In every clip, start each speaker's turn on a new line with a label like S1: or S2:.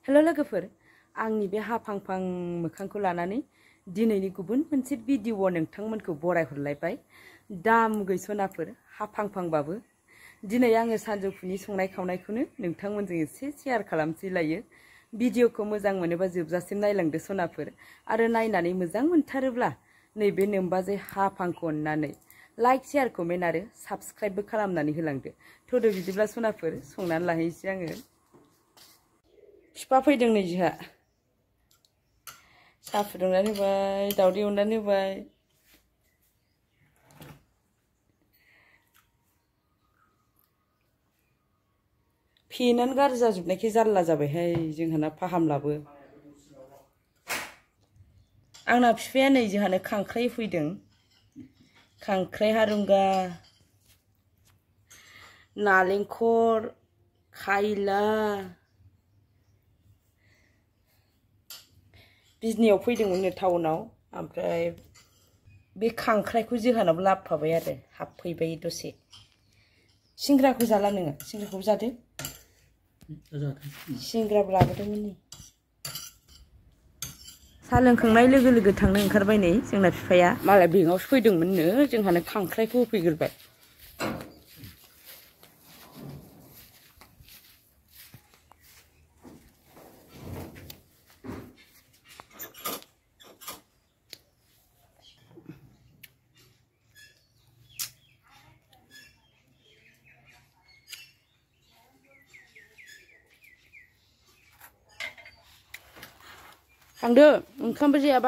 S1: Hello लोगोफोर आंनि बे हाफांफां मोखांखौ लानानै दिनैनि गुबुन मोनसे भिडिअ नोंथांमोनखौ बरायहरलायबाय दामुगै सनाफोर हाफांफांबाबो दिनै आङो सानजौफुनि संनाय खावनायखौनो नोंथांमोनजों एसे शेयार खालामसै लायो भिडिअखौ मोजां मोनोबा जोबजासिम नायलांदो सनाफोर आरो नायनानै मोजां मोनथारोब्ला नैबे नोमबाजै हाफांखौ अननानै लाइक शेयार कमेन्ट आरो साबस्क्राइबबो खालामनानै होलांदो थ'दो बिदिब्ला सनाफोर संनानै लाहैनोसै आङो फिफा फैदों नै जोंहा साहा फुदुंनानै होबाय दावदै एवनानै होबाय फेनानै गाज्रि जाजोबनायखाय जारला जाबायहाय जोंहाना फाहामलाबो आंना फिफाया नै जोंहानो खांख्राइ फैदों खांख्राइ हारुंगा नालेंखर खायला बिजनियाव फैदोंमोन टाउनाव ओमफ्राय बे खांख्राइखौ जोंहानाव लाबोफाबाय आरो हाबफैबाय दसे सिंग्राखौ जाला नोङो सिंग्राखौबो जादो सिंग्राबो लाबोदोंमोन नै साहा लोंखांनाय लोगो लोगो थांनो ओंखारबाय नै जोंना बिफाया मालाय बेंकआवसो फैदोंमोननो जोंहानो खांख्राइखौ होफैग्रोबाय थांदो ओंखामबो जायाबा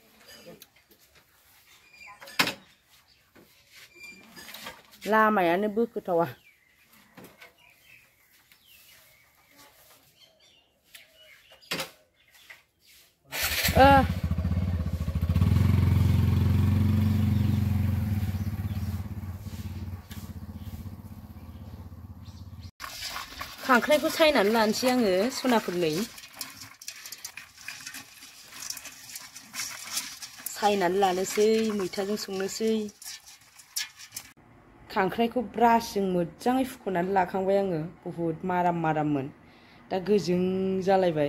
S1: लामायानो बोखोथावा खांख्राइखौ सायनानै लानोसै आङो सनाफोर नै सायनानै लानोसै मैथाजों संनोसै खांख्राइखौ ब्रासजों मोजाङै फुख'नानै लाखांबाय आङो बहुद माराममोन दा गोजों जालायबाय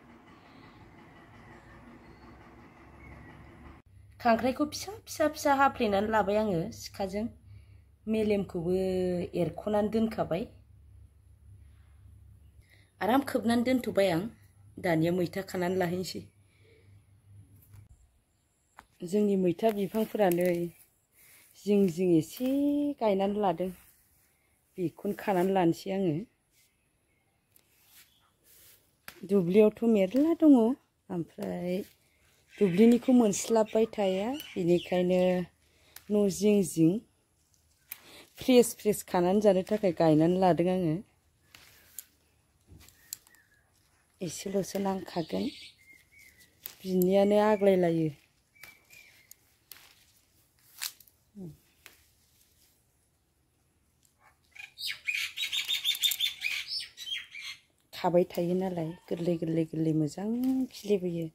S1: खांख्राइखौ फिसा फिसा फिसा हाफ्लेनानै लाबाय आङो सिखाजों मेलेमखौबो एरख'नानै दोनखाबाय आराम खोबनानै दोनथ'बाय आं दानिया मैथा खानानै लाहैनोसै जोंनि मैथा बिफांफोरा नै जिं जिं एसे गायनानै लादों बेखौनो खानानै लानोसै आङो दुब्लियावथ' मेरला दङ ओमफ्राय दुब्लिनिखौ मोनस्लाबबाय थाया बेनिखायनो न' जिं जिं फ्रेस खानानै जानो थाखाय गायनानै लादों आङो एसेल'सो नांखागोन बिनियानो आग्लायलायो खाबाय थायो नालाय गोरलै मोजां खिलिबोयो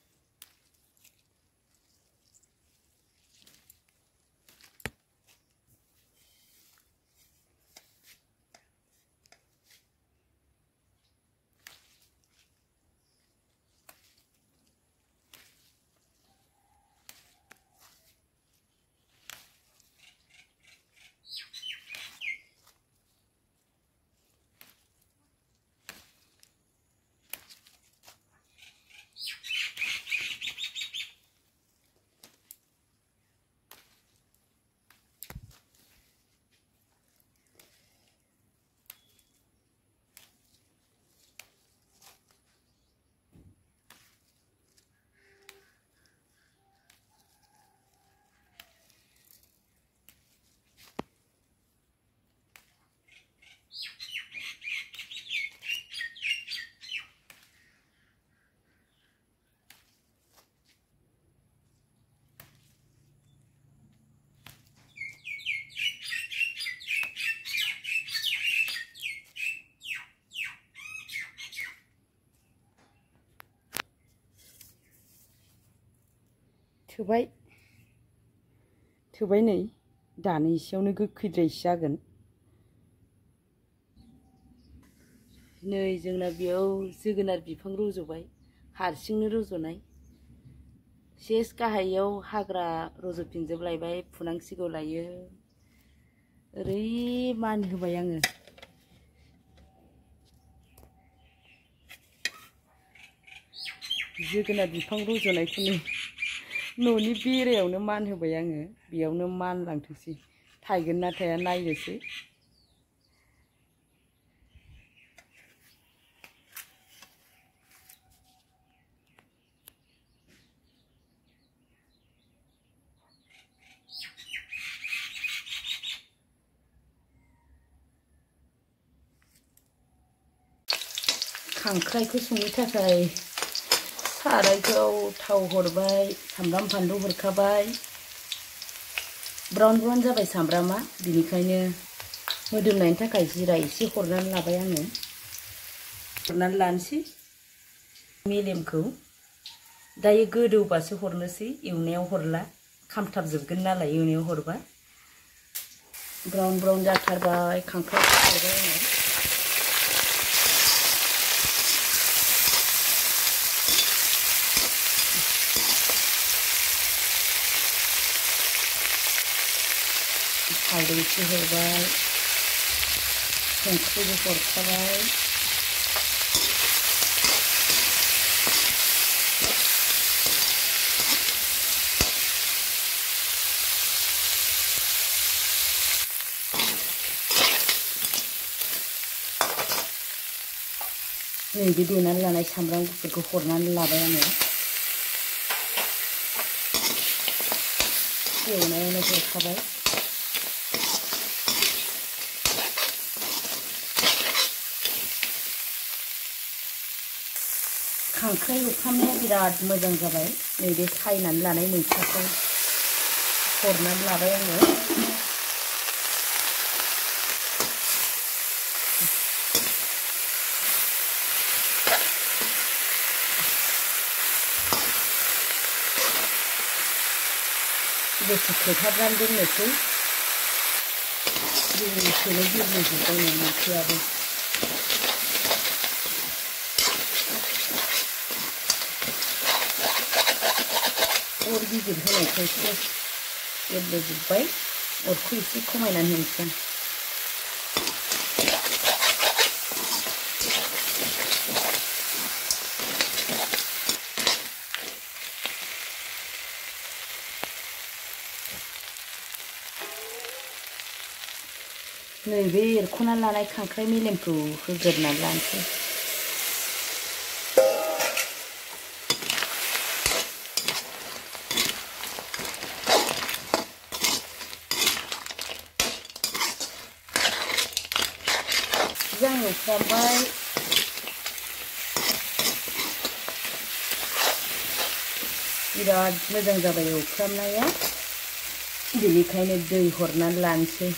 S1: थोबाय नै दानो एसेयावनो गोखैद्रायसो जागोन नै जोंना बेयाव जोगोनार बिफां रज'बाय हारसिंनो रज'नाय सेस गाहायाव हाग्रा रज'फिनजोबलायबाय फुनांसिगौ लायो ओरै मान होबाय आङो जोगोनार बिफां रज'नायखौनो न'नि बेरायावनो मान होबाय आङो बेयावनो मान लांथोंसै थायगोन ना थाया नायनोसै खांख्राइखौ संनो थाखाय सारायखौ थाव हरबाय सामब्राम फानलु हरखाबाय ब्राउन ब्राउन जाबाय सामब्रामा बिनिखायनो मोदोमनायनि थाखाय जिरा एसे हरनानै लाबाय आङो हरनानै लानोसै मेलेमखौ दायो गोदौबासो हरनोसै एवनायाव हरला खामथाबजोबगोन नालाय एवनायाव हरबा ब्राउन ब्राउन जाथारबाय खांख्राइखौ हरबाय आङो हालदै एसे हरबाय संख्रिबो हरखाबाय नैबे देनानै लानाय सामब्राम गुफुरखौ हरनानै लाबाय आङो एवनायावनो हरखाबाय खांख्राइ एवफ्रामनाया बिराद मोजां जाबाय नैबे सायनानै लानाय मैथाखौ हरनानै लाबाय आङो दसे खोबहाबनानै दोननोसै गेब्लेसेनो गेब्लेजोब्बाय नै मैथायाबो अर गिदिर होनायखायसो गेब्लेजोब्बाय अरखौ एसे खमायनानै होनोसै आं नैबे एरख'नानै लानाय खांख्राइ मेलेमखौ होग्रोनानै लानोसै मोजां एवफ्रामबाय बिराद मोजां जाबाय एवफ्रामनाया बेनिखायनो दै हरनानै लानोसै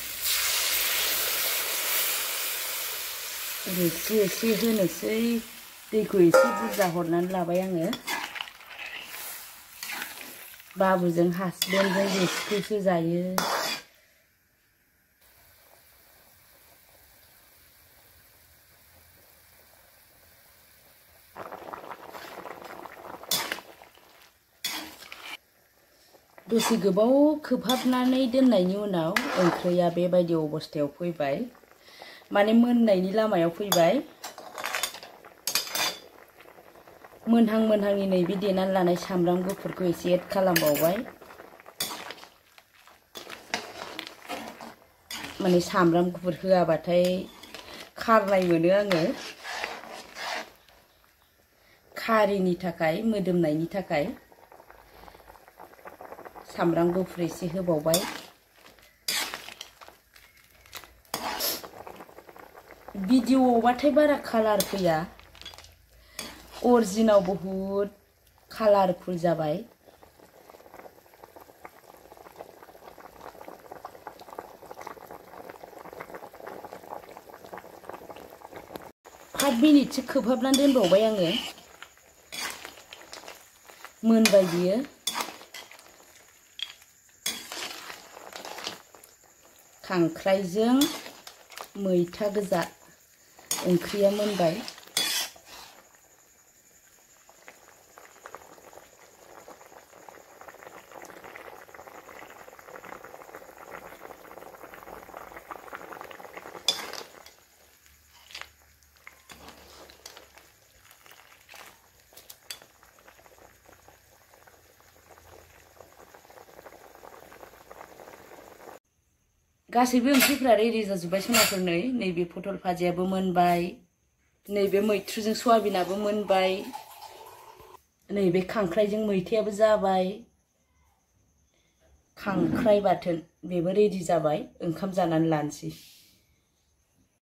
S1: रोसि एसे होनोसै दैखौ एसे बुरजा हरनानै लाबाय आङो बाबुजों हासबेन्डजों रोसिखौसो जायो दसे गोबाव खोबहाबनानै दोननायनि उनाव ओंख्रिया बेबायदि अबस्थायाव फैबाय माने मोननायनि लामायाव फैबाय मोनहां मोनहांनि नैबे देनानै लानाय सामब्राम गुफुरखौ एसे एड खालामबावबाय माने सामब्राम गुफुर होआबाथाय खारनाय मोनो आङो खारिनि थाखाय मोदोमनायनि थाखाय सामब्राम गुफुर एसे होबावबाय भिडिअ'बाथाय बारा कालार फैया अरिजिनाल बहुत कालारफुल जाबाय फाइभ मिनिटसो खोबहाबनानै दोनबावबाय आङो मोनबाय बियो खांख्राइजों मैथा गोजा ओंख्रिया मोनबाय। गासैबो ओंख्रिफोरा रेडि जाजोब्बाय सनाफोर। नैबे पटल भाजियाबो मोनबाय, नैबे मैथ्रुजों सयाबिनाबो मोनबाय, नैबे खांख्राइजों मैथायाबो जाबाय, खांख्राइ बाथोन बेबो रेडि जाबाय। ओंखाम जानानै लानोसै।